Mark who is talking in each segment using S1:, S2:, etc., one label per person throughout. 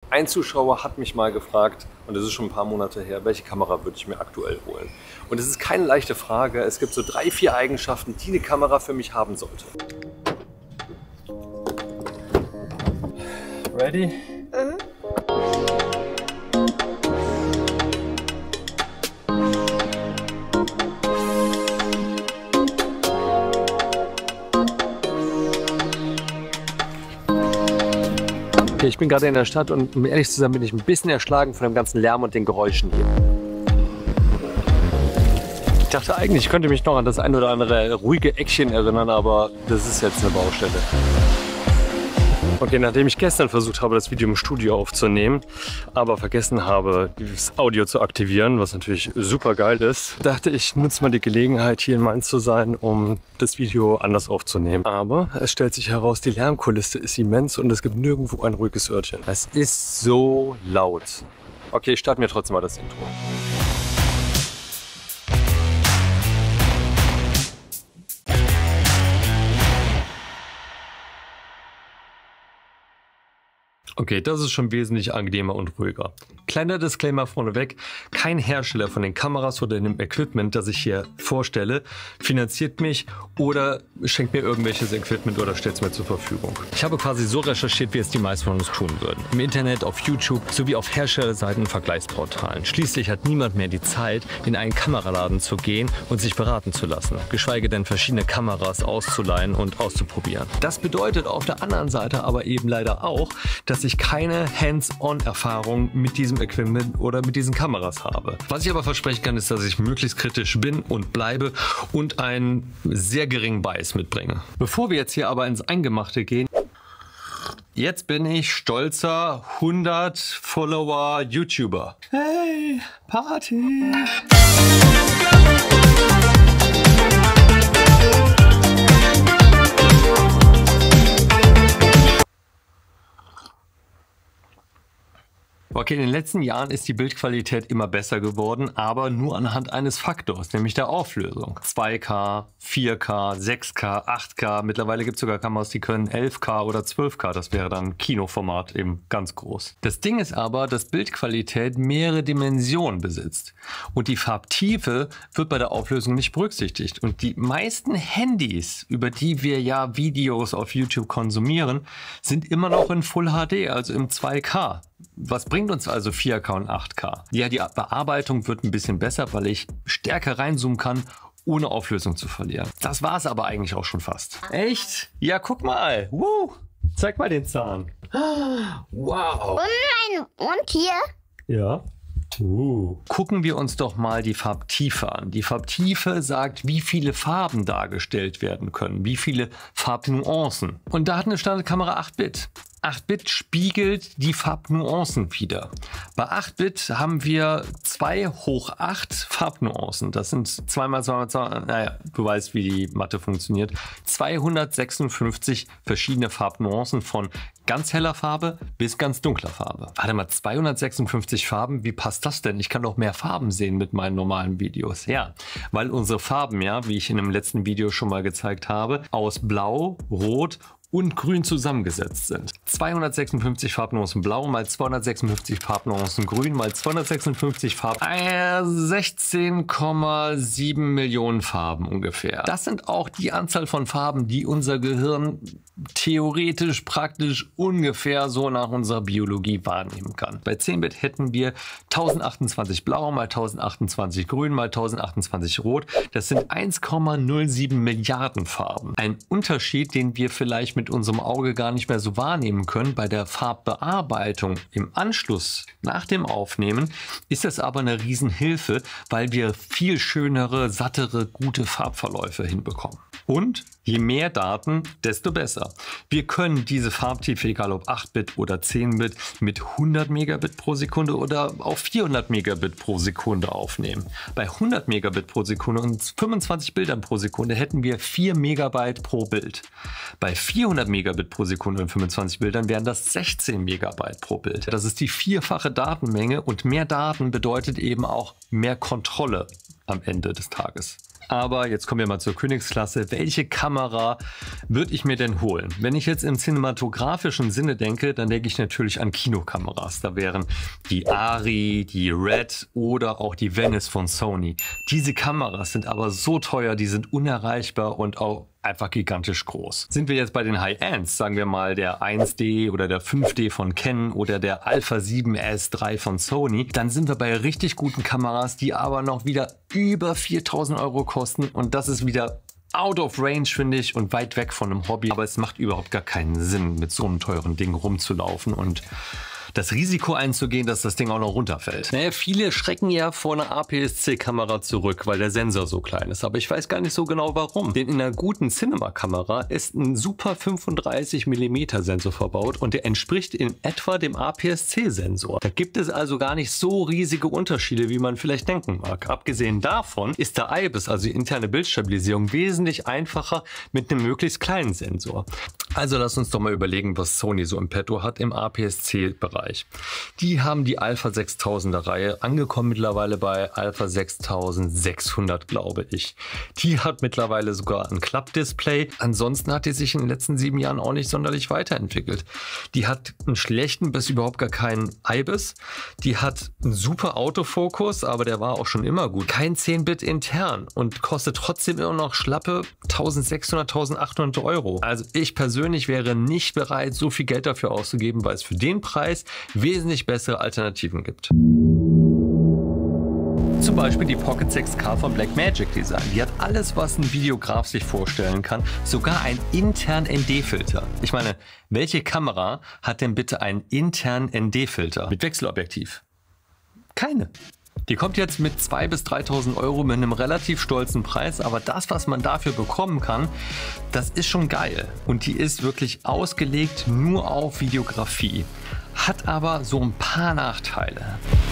S1: Ein Zuschauer hat mich mal gefragt, und das ist schon ein paar Monate her, welche Kamera würde ich mir aktuell holen? Und es ist keine leichte Frage. Es gibt so 3, 4 Eigenschaften, die eine Kamera für mich haben sollte. Ready? Mhm. Okay, ich bin gerade in der Stadt und um ehrlich zu sein, bin ich ein bisschen erschlagen von dem ganzen Lärm und den Geräuschen hier. Ich dachte eigentlich, ich könnte mich noch an das ein oder andere ruhige Eckchen erinnern, aber das ist jetzt eine Baustelle. Okay, nachdem ich gestern versucht habe, das Video im Studio aufzunehmen, aber vergessen habe, das Audio zu aktivieren, was natürlich super geil ist, dachte ich, nutze mal die Gelegenheit, hier in Mainz zu sein, um das Video anders aufzunehmen. Aber es stellt sich heraus, die Lärmkulisse ist immens und es gibt nirgendwo ein ruhiges Örtchen. Es ist so laut. Okay, starten wir trotzdem mal das Intro. Okay, das ist schon wesentlich angenehmer und ruhiger. Kleiner Disclaimer vorneweg, kein Hersteller von den Kameras oder dem Equipment, das ich hier vorstelle, finanziert mich oder schenkt mir irgendwelches Equipment oder stellt es mir zur Verfügung. Ich habe quasi so recherchiert, wie es die meisten von uns tun würden. Im Internet, auf YouTube sowie auf Herstellerseiten und Vergleichsportalen. Schließlich hat niemand mehr die Zeit, in einen Kameraladen zu gehen und sich beraten zu lassen, geschweige denn verschiedene Kameras auszuleihen und auszuprobieren. Das bedeutet auf der anderen Seite aber eben leider auch, dass ich keine Hands-on-Erfahrung mit diesem Equipment oder mit diesen Kameras habe. Was ich aber versprechen kann, ist, dass ich möglichst kritisch bin und bleibe und einen sehr geringen Bias mitbringe. Bevor wir jetzt hier aber ins Eingemachte gehen, jetzt bin ich stolzer 100 Follower YouTuber. Hey, Party! Okay, in den letzten Jahren ist die Bildqualität immer besser geworden, aber nur anhand eines Faktors, nämlich der Auflösung. 2K, 4K, 6K, 8K, mittlerweile gibt es sogar Kameras, die können 11K oder 12K, das wäre dann Kinoformat eben ganz groß. Das Ding ist aber, dass Bildqualität mehrere Dimensionen besitzt und die Farbtiefe wird bei der Auflösung nicht berücksichtigt. Und die meisten Handys, über die wir ja Videos auf YouTube konsumieren, sind immer noch in Full HD, also im 2K. Was bringt uns also 4K und 8K? Ja, die Bearbeitung wird ein bisschen besser, weil ich stärker reinzoomen kann, ohne Auflösung zu verlieren. Das war es aber eigentlich auch schon fast. Echt? Ja, guck mal. Zeig mal den Zahn. Wow.
S2: Und hier?
S1: Ja. Gucken wir uns doch mal die Farbtiefe an. Die Farbtiefe sagt, wie viele Farben dargestellt werden können, wie viele Farbnuancen. Und da hat eine Standardkamera 8-Bit. 8-Bit spiegelt die Farbnuancen wider. Bei 8-Bit haben wir 2 hoch 8 Farbnuancen. Das sind 2 mal 2 mal 2, naja, du weißt, wie die Mathe funktioniert. 256 verschiedene Farbnuancen von ganz heller Farbe bis ganz dunkler Farbe. Warte mal, 256 Farben, wie passt das denn? Ich kann doch mehr Farben sehen mit meinen normalen Videos. Ja, weil unsere Farben, ja, wie ich in dem letzten Video schon mal gezeigt habe, aus Blau, Rot und Grün zusammengesetzt sind. 256 Farbnuancen Blau mal 256 Farbnuancen Grün mal 256 Farben. 16,7 Millionen Farben ungefähr. Das sind auch die Anzahl von Farben, die unser Gehirn theoretisch, praktisch ungefähr so nach unserer Biologie wahrnehmen kann. Bei 10-Bit hätten wir 1028 Blau mal 1028 Grün mal 1028 Rot. Das sind 1,07 Milliarden Farben. Ein Unterschied, den wir vielleicht mit unserem Auge gar nicht mehr so wahrnehmen können. Bei der Farbbearbeitung im Anschluss nach dem Aufnehmen ist das aber eine Riesenhilfe, weil wir viel schönere, sattere, gute Farbverläufe hinbekommen. Und je mehr Daten, desto besser. Wir können diese Farbtiefe, egal ob 8-Bit oder 10-Bit, mit 100 Megabit pro Sekunde oder auf 400 Megabit pro Sekunde aufnehmen. Bei 100 Megabit pro Sekunde und 25 Bildern pro Sekunde hätten wir 4 Megabyte pro Bild. Bei 400 Megabit pro Sekunde und 25 Bildern wären das 16 Megabyte pro Bild. Das ist die 4-fache Datenmenge und mehr Daten bedeutet eben auch mehr Kontrolle am Ende des Tages. Aber jetzt kommen wir mal zur Königsklasse. Welche Kamera würde ich mir denn holen? Wenn ich jetzt im cinematografischen Sinne denke, dann denke ich natürlich an Kinokameras. Da wären die Arri, die Red oder auch die Venice von Sony. Diese Kameras sind aber so teuer, die sind unerreichbar und auch einfach gigantisch groß. Sind wir jetzt bei den High-Ends, sagen wir mal der 1D oder der 5D von Canon oder der Alpha 7S3 von Sony, dann sind wir bei richtig guten Kameras, die aber noch wieder über 4.000 € kosten und das ist wieder out of range, finde ich, und weit weg von einem Hobby. Aber es macht überhaupt gar keinen Sinn, mit so einem teuren Ding rumzulaufen und das Risiko einzugehen, dass das Ding auch noch runterfällt. Naja, viele schrecken ja vor einer APS-C-Kamera zurück, weil der Sensor so klein ist. Aber ich weiß gar nicht so genau warum. Denn in einer guten Cinema-Kamera ist ein super 35 mm Sensor verbaut und der entspricht in etwa dem APS-C-Sensor. Da gibt es also gar nicht so riesige Unterschiede, wie man vielleicht denken mag. Abgesehen davon ist der IBIS, also die interne Bildstabilisierung, wesentlich einfacher mit einem möglichst kleinen Sensor. Also lass uns doch mal überlegen, was Sony so im Petto hat im APS-C-Bereich. Die haben die Alpha 6000er Reihe, angekommen mittlerweile bei Alpha 6600, glaube ich. Die hat mittlerweile sogar ein Klappdisplay. Ansonsten hat die sich in den letzten 7 Jahren auch nicht sonderlich weiterentwickelt. Die hat einen schlechten bis überhaupt gar keinen IBIS. Die hat einen super Autofokus, aber der war auch schon immer gut. Kein 10-Bit intern und kostet trotzdem immer noch schlappe 1600, 1800 €. Also ich persönlich wäre nicht bereit, so viel Geld dafür auszugeben, weil es für den Preis wesentlich bessere Alternativen gibt. Zum Beispiel die Pocket 6K von Blackmagic Design. Die hat alles, was ein Videograf sich vorstellen kann, sogar einen internen ND-Filter. Ich meine, welche Kamera hat denn bitte einen internen ND-Filter mit Wechselobjektiv? Keine. Die kommt jetzt mit 2.000 bis 3.000 € mit einem relativ stolzen Preis, aber das, was man dafür bekommen kann, das ist schon geil. Und die ist wirklich ausgelegt nur auf Videografie, hat aber so ein paar Nachteile.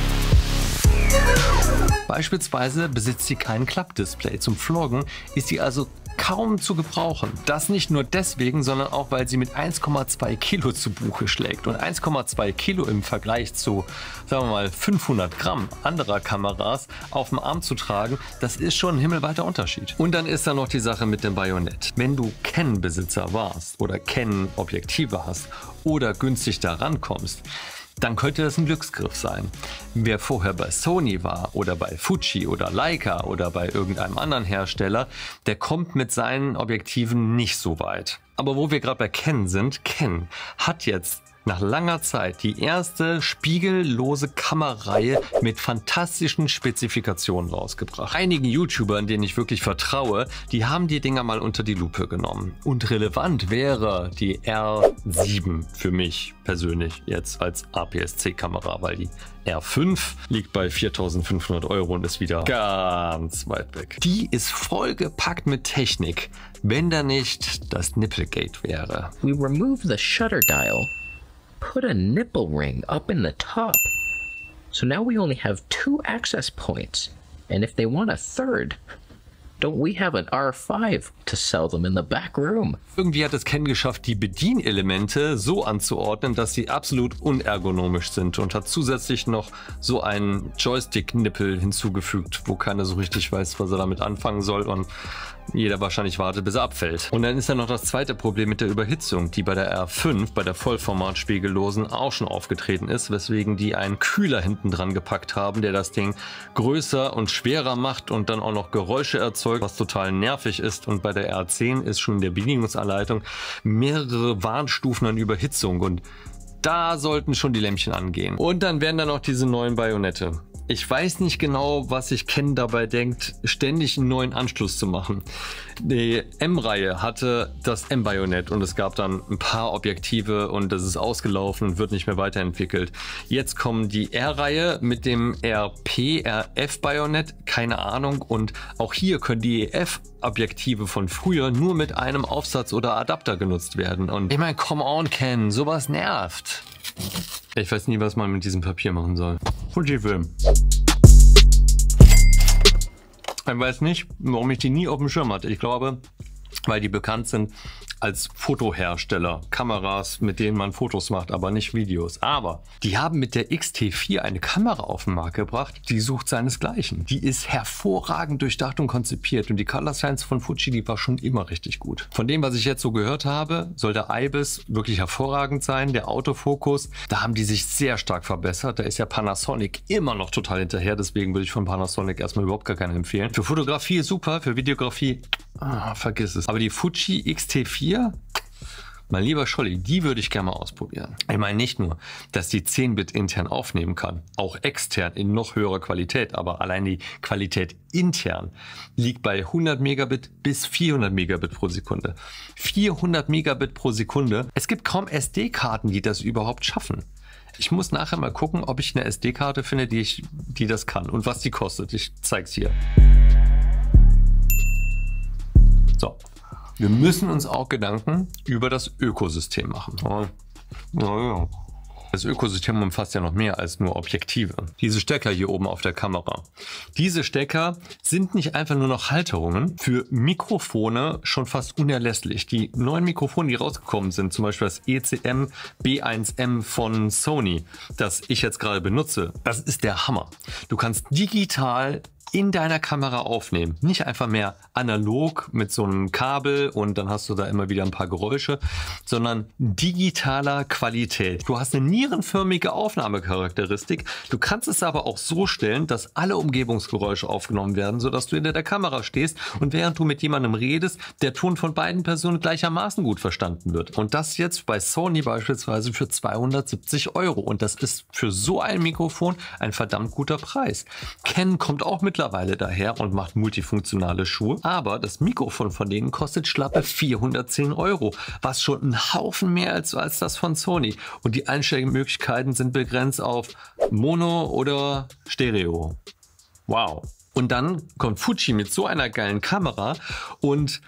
S1: Beispielsweise besitzt sie kein Klappdisplay. Zum Vloggen ist sie also kaum zu gebrauchen. Das nicht nur deswegen, sondern auch, weil sie mit 1,2 Kilo zu Buche schlägt. Und 1,2 Kilo im Vergleich zu, sagen wir mal, 500 Gramm anderer Kameras auf dem Arm zu tragen, das ist schon ein himmelweiter Unterschied. Und dann ist da noch die Sache mit dem Bajonett. Wenn du Canon-Besitzer warst oder Canon-Objektive hast oder günstig da rankommst, dann könnte das ein Glücksgriff sein. Wer vorher bei Sony war oder bei Fuji oder Leica oder bei irgendeinem anderen Hersteller, der kommt mit seinen Objektiven nicht so weit. Aber wo wir gerade bei Canon sind, Canon hat jetzt nach langer Zeit die erste spiegellose Kamerareihe mit fantastischen Spezifikationen rausgebracht. Einige YouTuber, denen ich wirklich vertraue, die haben die Dinger mal unter die Lupe genommen. Und relevant wäre die R7 für mich persönlich jetzt als APS-C-Kamera, weil die R5 liegt bei 4.500 € und ist wieder ganz weit weg. Die ist vollgepackt mit Technik, wenn da nicht das Nipplegate wäre.
S2: We remove the shutter dial. Put a nipple ring up in the top. So now we only have 2 access points. And if they want a third, don't we have an R5 to sell them in the back room?
S1: Irgendwie hat es Canon geschafft, die Bedienelemente so anzuordnen, dass sie absolut unergonomisch sind und hat zusätzlich noch so einen Joystick-Nippel hinzugefügt, wo keiner so richtig weiß, was er damit anfangen soll und jeder wahrscheinlich wartet, bis er abfällt. Und dann ist da noch das zweite Problem mit der Überhitzung, die bei der R5, bei der Vollformat-spiegellosen, auch schon aufgetreten ist, weswegen die einen Kühler hinten dran gepackt haben, der das Ding größer und schwerer macht und dann auch noch Geräusche erzeugt, was total nervig ist. Und bei der R10 ist schon in der Bedienungsanleitung mehrere Warnstufen an Überhitzung und da sollten schon die Lämpchen angehen. Und dann werden da noch diese neuen Bajonette. Ich weiß nicht genau, was sich Canon dabei denkt, ständig einen neuen Anschluss zu machen. Die M-Reihe hatte das M-Bajonett und es gab dann ein paar Objektive und das ist ausgelaufen und wird nicht mehr weiterentwickelt. Jetzt kommen die R-Reihe mit dem RF-Bajonett, keine Ahnung, und auch hier können die EF-Objektive von früher nur mit einem Aufsatz oder Adapter genutzt werden. Und ich meine, come on, Canon, sowas nervt. Ich weiß nie, was man mit diesem Papier machen soll. Fujifilm. Ich weiß nicht, warum ich die nie auf dem Schirm hatte. Ich glaube, weil die bekannt sind als Fotohersteller. Kameras, mit denen man Fotos macht, aber nicht Videos. Aber die haben mit der X-T4 eine Kamera auf den Markt gebracht, die sucht seinesgleichen. Die ist hervorragend durchdacht und konzipiert. Und die Color Science von Fuji, die war schon immer richtig gut. Von dem, was ich jetzt so gehört habe, soll der IBIS wirklich hervorragend sein. Der Autofokus, da haben die sich sehr stark verbessert. Da ist ja Panasonic immer noch total hinterher. Deswegen würde ich von Panasonic erstmal überhaupt gar keinen empfehlen. Für Fotografie ist super, für Videografie, vergiss es. Aber die Fuji X-T4, mein lieber Scholli, die würde ich gerne mal ausprobieren. Ich meine nicht nur, dass die 10-Bit intern aufnehmen kann, auch extern in noch höherer Qualität, aber allein die Qualität intern liegt bei 100 Megabit bis 400 Megabit pro Sekunde. 400 Megabit pro Sekunde. Es gibt kaum SD-Karten, die das überhaupt schaffen. Ich muss nachher mal gucken, ob ich eine SD-Karte finde, die das kann und was die kostet. Ich zeig's hier. So. Wir müssen uns auch Gedanken über das Ökosystem machen. Ja. Das Ökosystem umfasst ja noch mehr als nur Objektive. Diese Stecker hier oben auf der Kamera. Diese Stecker sind nicht einfach nur noch Halterungen. Für Mikrofone schon fast unerlässlich. Die neuen Mikrofone, die rausgekommen sind, zum Beispiel das ECM B1M von Sony, das ich jetzt gerade benutze, das ist der Hammer. Du kannst digital in deiner Kamera aufnehmen. Nicht einfach mehr analog mit so einem Kabel und dann hast du da immer wieder ein paar Geräusche, sondern digitaler Qualität. Du hast eine nierenförmige Aufnahmecharakteristik. Du kannst es aber auch so stellen, dass alle Umgebungsgeräusche aufgenommen werden, sodass du hinter der Kamera stehst und während du mit jemandem redest, der Ton von beiden Personen gleichermaßen gut verstanden wird. Und das jetzt bei Sony beispielsweise für 270 €. Und das ist für so ein Mikrofon ein verdammt guter Preis. Canon kommt auch mittlerweile daher und macht multifunktionale Schuhe, aber das Mikrofon von denen kostet schlappe 410 €, was schon ein Haufen mehr als das von Sony. Und die Einstellmöglichkeiten sind begrenzt auf Mono oder Stereo. Wow. Und dann kommt Fuji mit so einer geilen Kamera und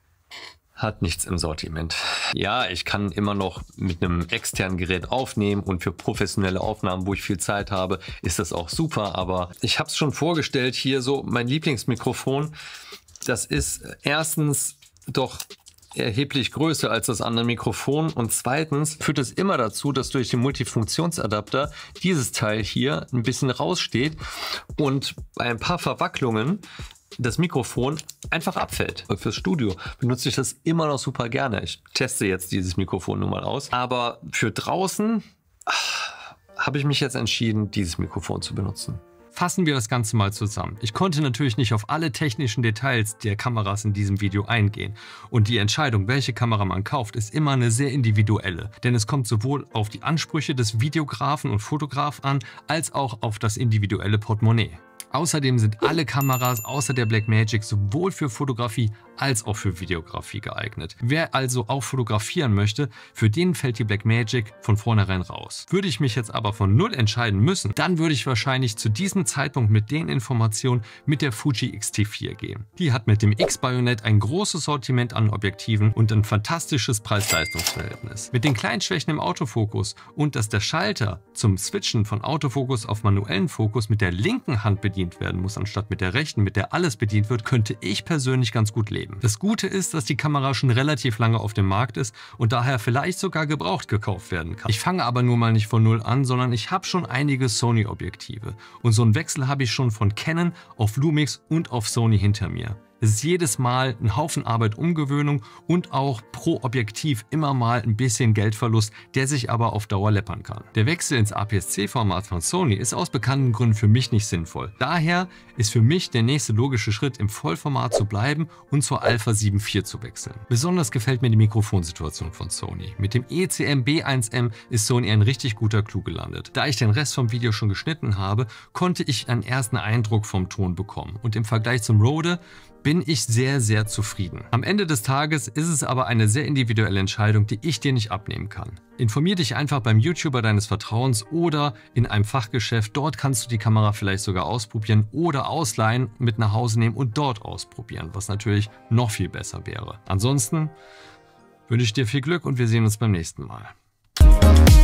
S1: hat nichts im Sortiment. Ja, ich kann immer noch mit einem externen Gerät aufnehmen und für professionelle Aufnahmen, wo ich viel Zeit habe, ist das auch super. Aber ich habe es schon vorgestellt, hier so mein Lieblingsmikrofon, das ist erstens doch erheblich größer als das andere Mikrofon und zweitens führt es immer dazu, dass durch den Multifunktionsadapter dieses Teil hier ein bisschen raussteht und bei ein paar Verwacklungen das Mikrofon einfach abfällt. Fürs Studio benutze ich das immer noch super gerne. Ich teste jetzt dieses Mikrofon nun mal aus. Aber für draußen habe ich mich jetzt entschieden, dieses Mikrofon zu benutzen. Fassen wir das Ganze mal zusammen. Ich konnte natürlich nicht auf alle technischen Details der Kameras in diesem Video eingehen. Und die Entscheidung, welche Kamera man kauft, ist immer eine sehr individuelle. Denn es kommt sowohl auf die Ansprüche des Videografen und Fotograf an, als auch auf das individuelle Portemonnaie. Außerdem sind alle Kameras außer der Blackmagic sowohl für Fotografie als auch für Videografie geeignet. Wer also auch fotografieren möchte, für den fällt die Blackmagic von vornherein raus. Würde ich mich jetzt aber von null entscheiden müssen, dann würde ich wahrscheinlich zu diesem Zeitpunkt mit den Informationen mit der Fuji X-T4 gehen. Die hat mit dem X-Bajonett ein großes Sortiment an Objektiven und ein fantastisches Preis-Leistungs-Verhältnis. Mit den kleinen Schwächen im Autofokus und dass der Schalter zum Switchen von Autofokus auf manuellen Fokus mit der linken Hand bedient werden muss, anstatt mit der rechten, mit der alles bedient wird, könnte ich persönlich ganz gut leben. Das Gute ist, dass die Kamera schon relativ lange auf dem Markt ist und daher vielleicht sogar gebraucht gekauft werden kann. Ich fange aber nur mal nicht von null an, sondern ich habe schon einige Sony-Objektive und so einen Wechsel habe ich schon von Canon auf Lumix und auf Sony hinter mir. Es ist jedes Mal ein Haufen Arbeit, Umgewöhnung und auch pro Objektiv immer mal ein bisschen Geldverlust, der sich aber auf Dauer läppern kann. Der Wechsel ins APS-C-Format von Sony ist aus bekannten Gründen für mich nicht sinnvoll. Daher ist für mich der nächste logische Schritt, im Vollformat zu bleiben und zur Alpha 7 IV zu wechseln. Besonders gefällt mir die Mikrofonsituation von Sony. Mit dem ECM B1M ist Sony ein richtig guter Clou gelandet. Da ich den Rest vom Video schon geschnitten habe, konnte ich einen ersten Eindruck vom Ton bekommen und im Vergleich zum Rode bin ich sehr, sehr zufrieden. Am Ende des Tages ist es aber eine sehr individuelle Entscheidung, die ich dir nicht abnehmen kann. Informier dich einfach beim YouTuber deines Vertrauens oder in einem Fachgeschäft. Dort kannst du die Kamera vielleicht sogar ausprobieren oder ausleihen, mit nach Hause nehmen und dort ausprobieren, was natürlich noch viel besser wäre. Ansonsten wünsche ich dir viel Glück und wir sehen uns beim nächsten Mal.